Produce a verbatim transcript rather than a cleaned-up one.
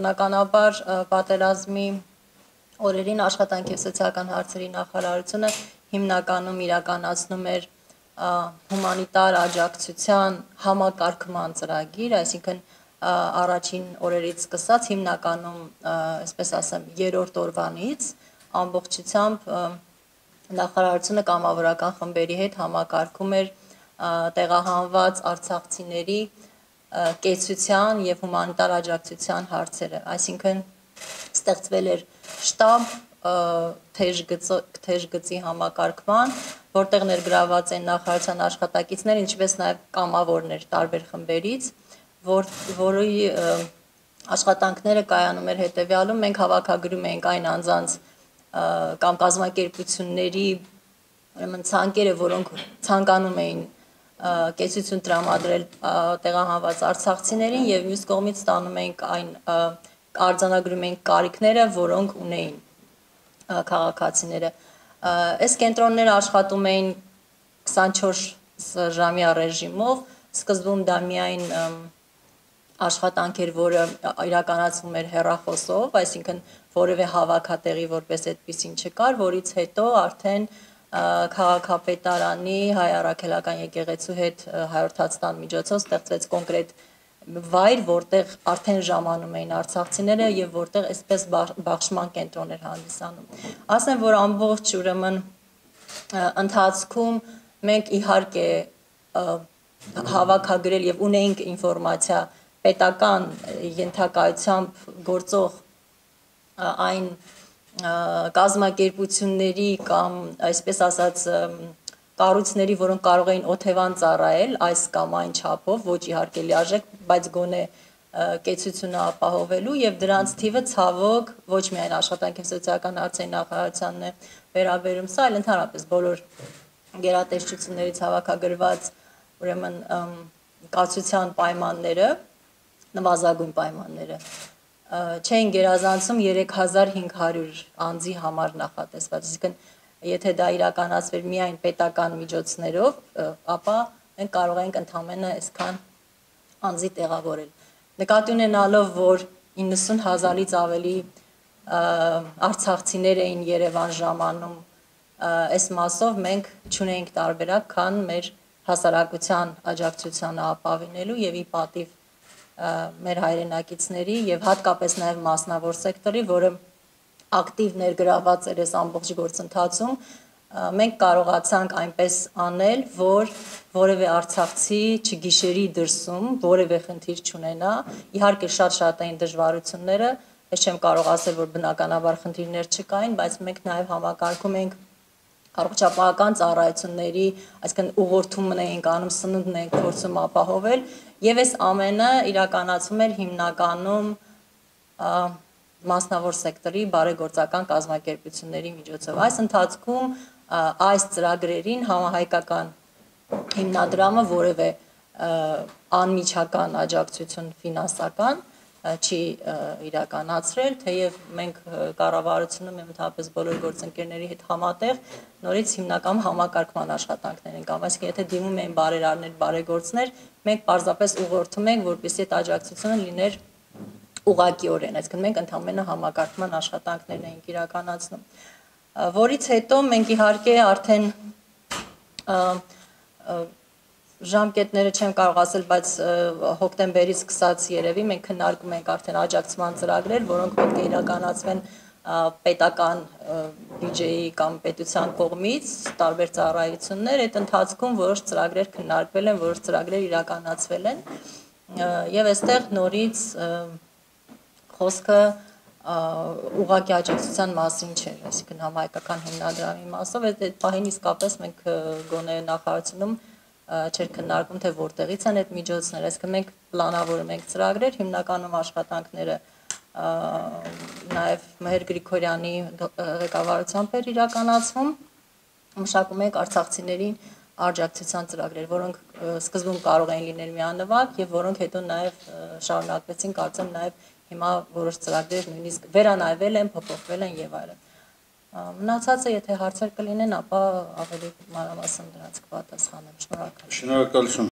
Բնականաբար պատերազմի օրերին աշխատանքի և սոցիալական հարցերի նախարարությունը հիմնականում իրականացնում էր հումանիտար աջակցության համակարգման ծրագիր, այսինքն առաջին օրերից սկսած հիմնականում, այսպես ասեմ, երրորդ օրվանից ամբողջությամբ նախարարությունը կամավորական խմբերի հետ համակարգում էր տեղահանված արցախցիների կեցության և հումանիտար աջակցության հարցերը, այսինքն ստեղծվել էր շտաբ թեժ գծի համակարգման, որտեղ ներգրաված են նախարարության աշխատակիցներ, ինչպես նաև կամավորներ տարբեր խմբերից, որի աշխատանքները կայանում էր հետևյալում, մենք հավաքագրում էինք այն անձանց կամ կազմակերպությունների ցանկերը, որոնք ցանկանում էին կեցություն տրամադրել տեղահանված արցախցիներին և մյուս կողմից ստանում էինք այն արձանագրում էինք կարիքները, որոնք ունեին քաղաքացիները։ Այս կենտրոնները աշխատում էին քսանչորս ժամյա ռեժիմով, սկզբում դա միայն աշխատանք էր, որը իրականացվում էր հեռախոսով, այսինքն որևէ հավաքատեղի որպես այդպիսին չկար, որից հետո արդեն քաղաքապետարանի Հայ առաքելական եկեղեցու հետ հաղորդակցության միջոցով ստեղծվեց կոնկրետ վայր, որտեղ արդեն ժամանում էին արցախցիները և որտեղ այսպես բաշխման կենտրոն էր հանդիսանում։ Ասեմ, որ ամբողջ ուրեմն ընթացքում մենք իհարկե հավաքագրել և ունեինք ինֆորմացիա պետական ենթակայությամբ գործող այն կազմակերպությունների կամ այսպես ասած կառույցների, որոնք կարող էին օթևան ծառայել այս կամ այն չափով, ոչ իհարկե լիարժեք, բայց գոնե կեցությունը ապահովելու և դրանց թիվը ցավոք ոչ միայն աշխատանքի և սոցիալական հարցերի նախարարությանն է վերաբերում սա, այլ ընդհանրապես բոլոր գերատեսչություններից հավաքագրված ուրեմն կացության պայմանները, նվազագույն պայմանները չէին գերազանցում երեք հազար հինգ հարյուր անձի համար նախատեսված, այսինքն եթե դա իրականացվեր միայն պետական միջոցներով, ապա մենք կարող էինք ընդամենը այսքան անձի տեղավորել։ Նկատի ունենալով, որ իննսուն հազարից ավելի արցախցիներ էին Երևան ժամանում, այս մասով մենք չունեինք տարբերակ, քան մեր հասարակության աջակցությանը ապավինելու և ի պատիվ մեր հայրենակիցների և հատկապես նաև մասնավոր սեկտորի, որը ակտիվ ներգրաված էր այս ամբողջ գործընթացում, մենք կարողացանք այնպես անել, որ որևէ արցախցի չգիշերի դրսում որևէ խնդիր չունենա, իհարկե շատ-շատ էին դժվարությունները, ես չեմ կարող ասել, որ բնականաբար խնդիրներ չկային, բայց մենք նաև համակարգում էինք առողջապահական ծառայությունների, այսինքն ուղղորդումն էինք անում, սնունդն էինք փորձում ապահովել և այս ամենը իրականացվում էր հիմնականում մասնավոր սեկտորի բարեգործական կազմակերպությունների միջոցով։ Այս ընթացքում այս ծրագրերին համահայկական հիմնադրամը որևէ անմիջական աջակցություն ֆինանսական չի իրականացրել, թեև մենք կառավարությունում և ընդհանրապես բոլոր գործընկերների հետ համատեղ նորից հիմնականում համակարգման աշխատանքներ ենք անում, այսինքն եթե դիմում էին բարերարներ, բարեգործներ, մենք պարզապես ուղղորդում ենք, որպեսզի այդ աջակցությունը լիներ ուղղակիորեն, այսինքն մենք ընդամենը համակարգման աշխատանքներն էինք իրականացնում, որից հետո մենք իհարկե արդեն ժամկետները չեմ կարող ասել, բայց հոկտեմբերից սկսած երևի մենք քննարկում ենք արդեն աջակցման ծրագրեր, որոնք պետք է իրականացվեն պետական բյուջեի կամ պետության կողմից, տարբեր ծառայություններ, այդ ընթացքում որոշ ծրագրեր քննարկվել են, որոշ ծրագրեր իրականացվել են և այստեղ նորից խոսքը ուղղակի աջակցության մասին չէր, այսինքն համահայկական հիմնադրամի մասով, այդ պահին իսկապես մենք գոնե նախարարությունում չէր քննարկում, թե որտեղից են այդ միջոցները, այսինքն մենք պլանավորում ենք ծրագրեր, հիմնականում աշխատանքները նաև Մհեր Գրիգորյանի ղեկավարությամբ էր իրականացվում, մշակում ենք արցախցիներին աջակցության ծրագրեր, որոնք սկզբում կարող էին լինել միանվագ և որոնք հետո նաև շարունակվեցին, կարծեմ նաև հիմա որոշ ծրագրեր նույնիսկ վերանայվել են, փոփոխվել են և այլն։ Մնացածը, եթե հարցեր կլինեն, ապա ավելի մանրամասն դրանց կպատասխանեմ։ Շնորհակալ եմ։ Շնորհակալություն։